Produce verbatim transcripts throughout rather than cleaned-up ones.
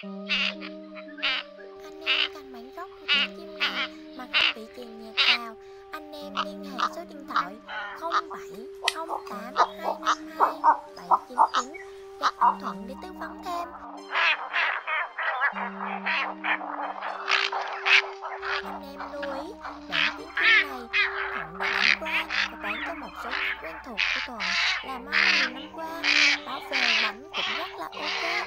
Anh em cần bản gốc của tiếng chim này mà không bị chèn nhạc vào. Anh em liên hệ số điện thoại không bảy không tám hai năm hai bảy chín chín gặp anh Thuận để tư vấn thêm. Anh em lưu ý, bản tiếng chim này Thuận đã đánh qua và bán cho một số khách quen thuộc của Thuận làm ăn nhiều năm qua. Bảo về bánh cũng rất là ok.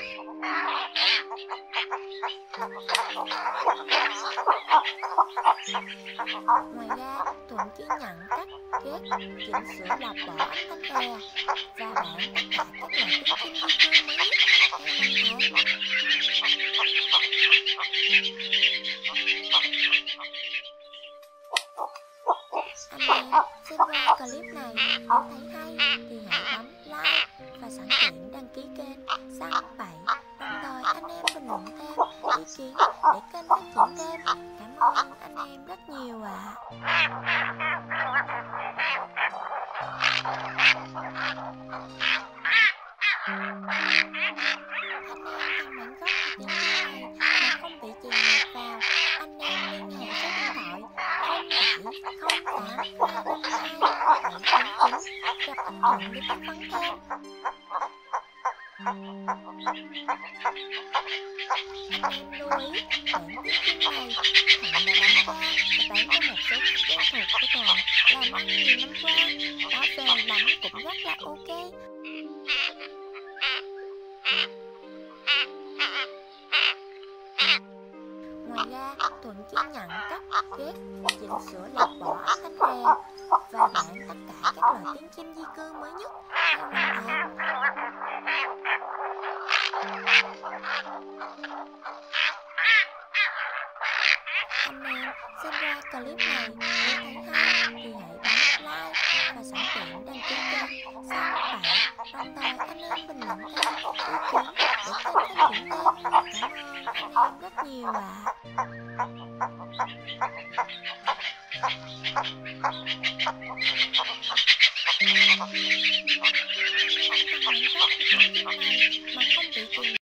Ngoài ra, Thuận chỉ nhận cắt, ghép, chỉnh sửa lọc bỏ âm thanh bè và bản tất cả các loại tiếng chim di cư mới nhất theo năm tháng. Anh em xem qua clip này nếu thấy hay thì hãy bấm like và sẵn tiện đăng ký kênh Săn Bậy, đồng thời anh em bình luận thêm ý kiến để kênh phát triển thêm. Cảm ơn anh em rất nhiều ạ. Anh em cần bản gốc của tiếng chim này mà không bị chèn nhạc vào. Anh em liên hệ số điện thoại không bảy không tám hai năm hai bảy chín chín gặp anh Thuận để tư vấn thêm. Anh em lưu ý, bản tiếng chim này Thuận đã đánh qua và bán cho một số khách quen thuộc của Thuận làm ăn nhiều năm qua. Bảo về bánh cũng rất là ok. Ngoài ra, Thuận chỉ nhận cắt, ghép, chỉnh sửa lọc bỏ âm thanh bè và bản tất cả các loại tiếng chim di cư mới nhất theo năm tháng. Anh em xem qua clip này nếu thấy hay thì hãy bấm like và sẵn tiện đăng ký kênh Săn Bậy, đồng thời anh em bình luận thêm ý kiến để kênh phát triển thêm. Cảm ơn anh em rất nhiều ạ. Anh em cần bản gốc của tiếng chim này mà không bị chèn